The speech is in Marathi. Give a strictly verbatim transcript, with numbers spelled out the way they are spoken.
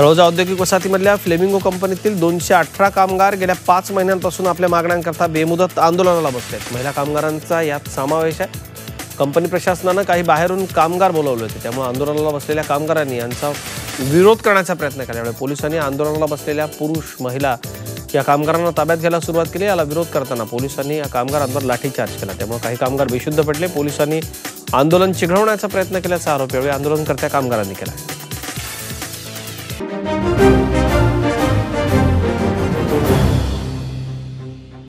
तळोजा औद्योगिक वसाहतीमधल्या फ्लेमिंगो कंपनीतील दोनशे अठरा कामगार गेल्या पाच महिन्यांपासून आपल्या मागण्यांकरता बेमुदत आंदोलनाला बसलेत। महिला कामगारांचा यात समावेश आहे। कंपनी प्रशासनानं काही बाहेरून कामगार बोलवले होते, त्यामुळे आंदोलनाला बसलेल्या कामगारांनी यांचा विरोध करण्याचा प्रयत्न केला। त्यामुळे पोलिसांनी आंदोलनाला बसलेल्या पुरुष महिला या कामगारांना ताब्यात घ्यायला सुरुवात केली। याला विरोध करताना पोलिसांनी या कामगारांवर लाठीचार्ज केला, त्यामुळे काही कामगार बेशुद्ध पडले। पोलिसांनी आंदोलन चिघळवण्याचा प्रयत्न केल्याचा आरोप यावेळी आंदोलनकर्त्या कामगारांनी केला।